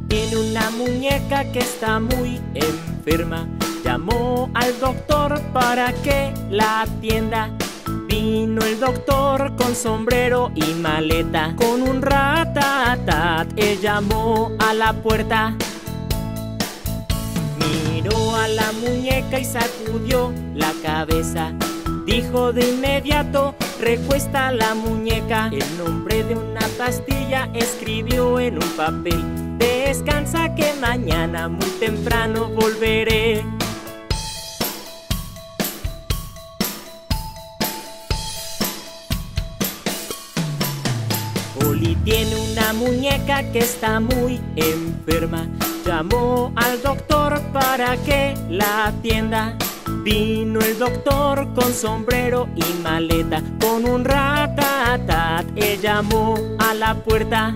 tiene una muñeca que está muy enferma. Llamó al doctor para que la atienda. Vino el doctor con sombrero y maleta. Con un ratatat él llamó a la puerta. Miró a la muñeca y sacudió la cabeza. Dijo de inmediato: recuesta la muñeca. El nombre de una pastilla escribió en un papel. Descansa que mañana muy temprano volveré. Polly tiene una muñeca que está muy enferma. Llamó al doctor para que la atienda. Vino el doctor con sombrero y maleta. Con un ratatat él llamó a la puerta.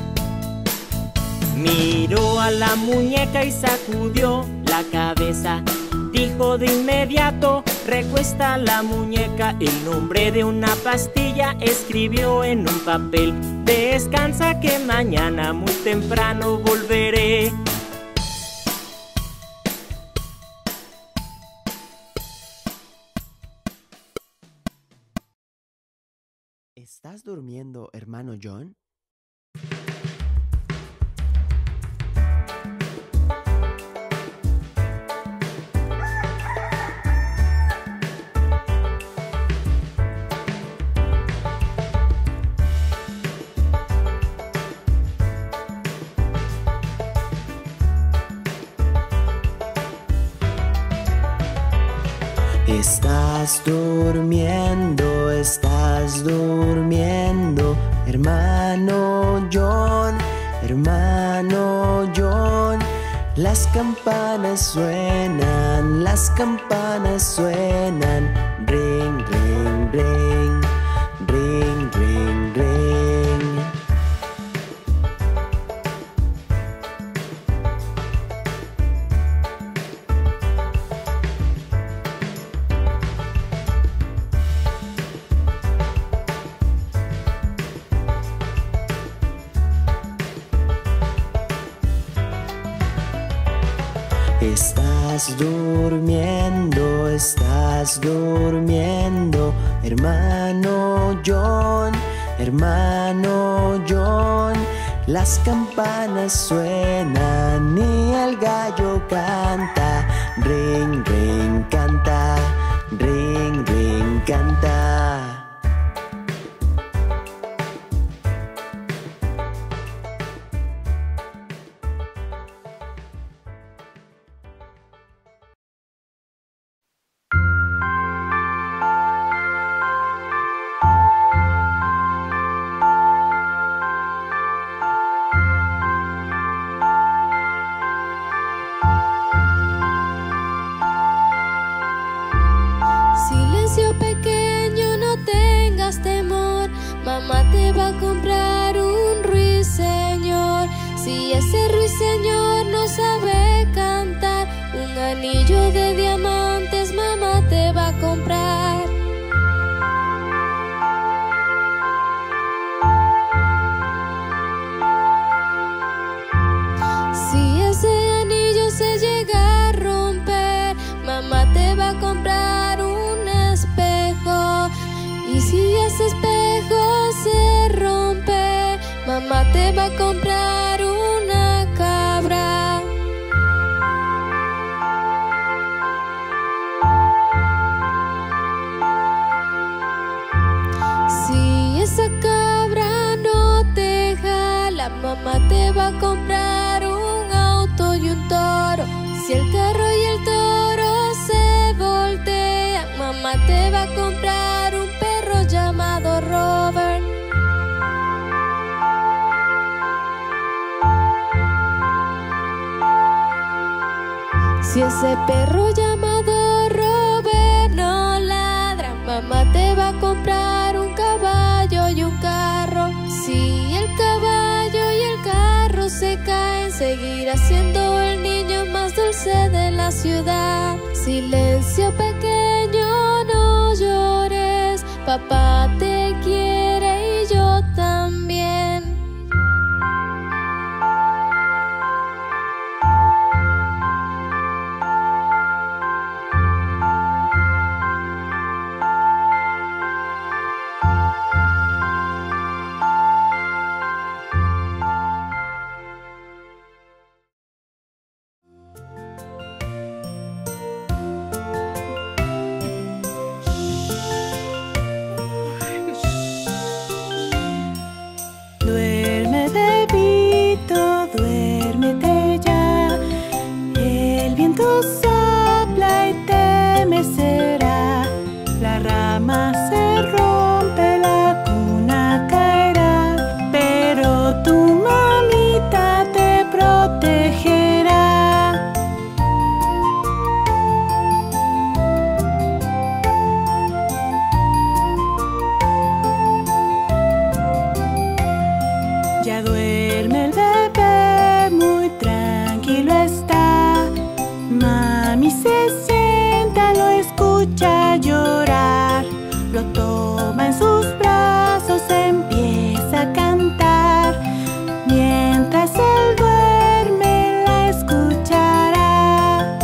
Miró a la muñeca y sacudió la cabeza. Dijo de inmediato: recuesta la muñeca. El nombre de una pastilla escribió en un papel. Descansa que mañana muy temprano volveré. ¿Estás durmiendo, hermano John? Estás durmiendo, hermano John, hermano John. Las campanas suenan, ring, ring, ring, ring, ring, ring. Estás durmiendo, hermano John, hermano John. Las campanas suenan y el gallo canta. Ring, ring, canta. Ring, ring, canta. Mamá te va a comprar un ruiseñor. Si ese ruiseñor no sabe cantar, un anillo de diamantes mamá te va a comprar. Si ese anillo se llega a romper, mamá te va a comprar un espejo. Y si ese espejo se rompe, mamá te va a comprar una cabra. Si esa cabra no te jala, mamá te va a comprar un auto y un toro. Si el carro y el toro se voltean, mamá te va a comprar un perro llamado Robert. Si ese perro llamado Robert no ladra, mamá te va a comprar un caballo y un carro. Si el caballo y el carro se caen, seguirá siendo el niño más dulce de la ciudad. Silencio pequeño, no llores, papá te quiere y yo también. rama se rompe, la cuna caerá, pero tu mamita te protegerá. Ya duerme el bebé, muy tranquilo está. Mami se sienta, lo escucha llorar. Lo toma en sus brazos, empieza a cantar. Mientras él duerme, la escuchará.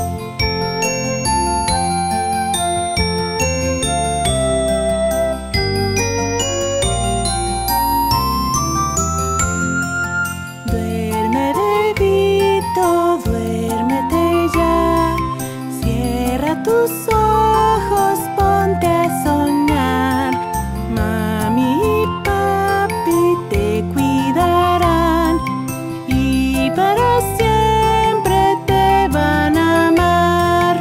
Duerme, bebito, duérmete ya. Cierra tus ojos, ponte a soñar. Mami y papi te cuidarán y para siempre te van a amar.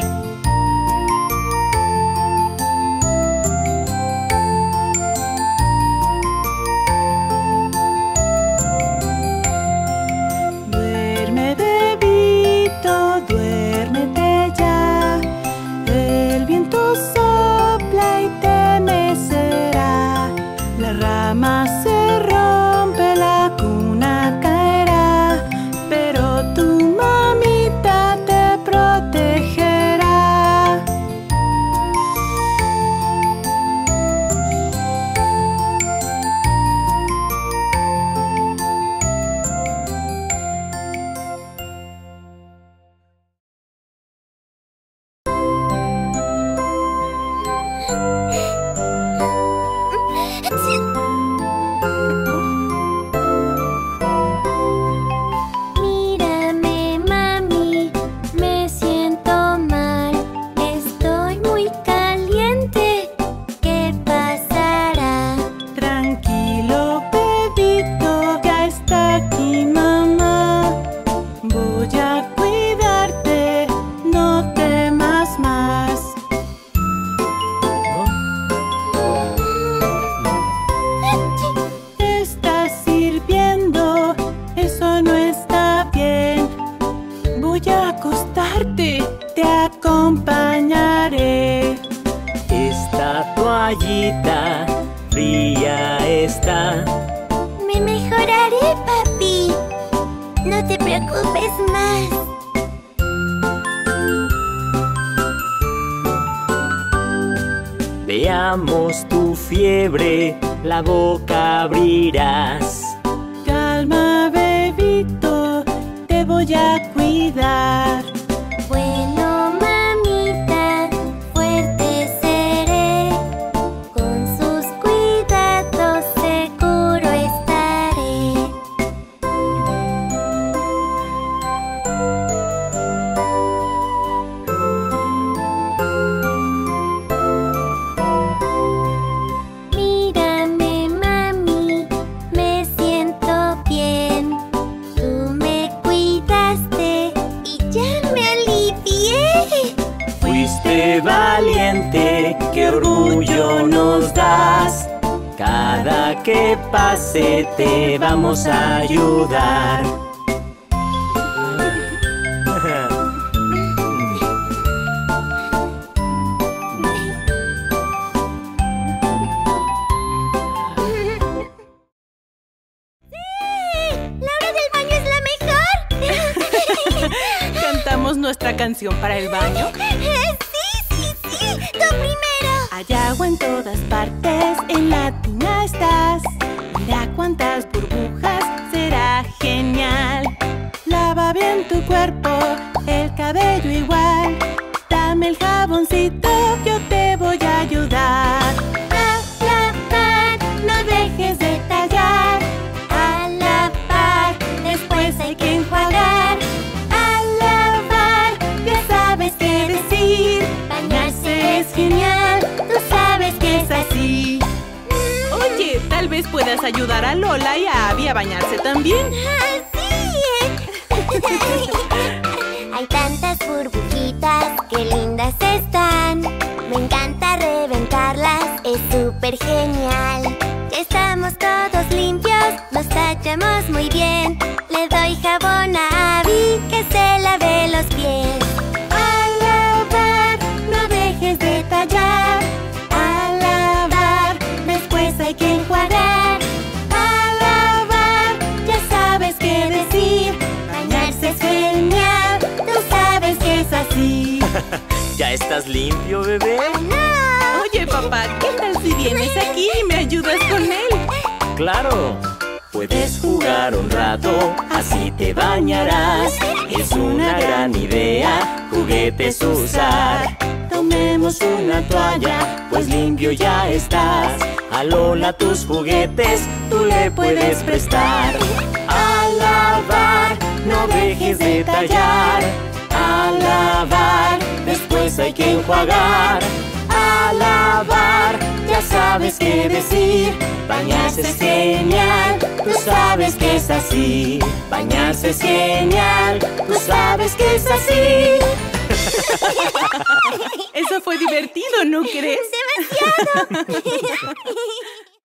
Duerme, bebito, duérmete ya. El viento sopla y te mecerá. La rama se rompe, la cuna caerá, pero tu mamita te protegerá. Mírame, mami, me siento mal. Estoy muy caliente. ¿Qué pasará? Tranquilo, bebito, ya está aquí mamá. Voy a cuidarte, no temas más. Te estás sirviendo, eso no está bien. Voy a acostarte, te acompañaré. Esta toallita fría está. Me mejoraré, papi. No te preocupes más. Veamos tu fiebre, la boca abrirás. Calma, bebito, te voy a cuidar. Bueno, mamita, fuerte seré. Con sus cuidados seguro estaré. Mírame, mami, me siento bien. Tú me cuidaste y ya me alivié. Fuiste valiente, qué orgullo nos das. Cada que pase te vamos a ayudar. ¡La hora del baño es la mejor! ¿Cantamos nuestra canción para el baño? ¡Sí! ¡Tú primero! Hay agua en todas partes, en la tina estás. Mira cuántas burbujas, será genial. Lava bien tu cuerpo, el cabello igual. Dame el jaboncito, yo te voy a ayudar. A lavar, no dejes de tallar. A lavar, después hay que enjuagar. A lavar, ya sabes qué decir. Bañarse es genial, tú sabes que es así. Oye, tal vez puedas ayudar a Lola y a Abby a bañarse también. Hay tantas burbujitas, qué lindas están. Me encanta reventarlas, es súper genial. Ya estamos todos limpios, nos tachamos muy bien. Le doy jabón a Abby que se lave los pies. Al lavar, no dejes de tallar. Al lavar, después hay que enjuagar. Al lavar, ya sabes qué decir. Bañarse es genial, tú sabes que es así. ¿Ya estás limpio, bebé? ¡No! Oye, papá, ¿qué tal si vienes aquí y me ayudas con él? ¡Claro! Puedes jugar un rato, así te bañarás. Es una gran idea, juguetes usar. Tomemos una toalla, pues limpio ya estás. A Lola tus juguetes, tú le puedes prestar. Al lavar, no dejes de tallar. Al lavar, después hay que enjuagar. Al lavar, ya sabes qué decir. Bañarse es genial, tú sabes que es así. Bañarse es genial, tú sabes que es así. Eso fue divertido, ¿no crees? ¡Demasiado!